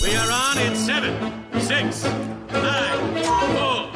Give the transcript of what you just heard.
We are on in 7, 6, 5, 4,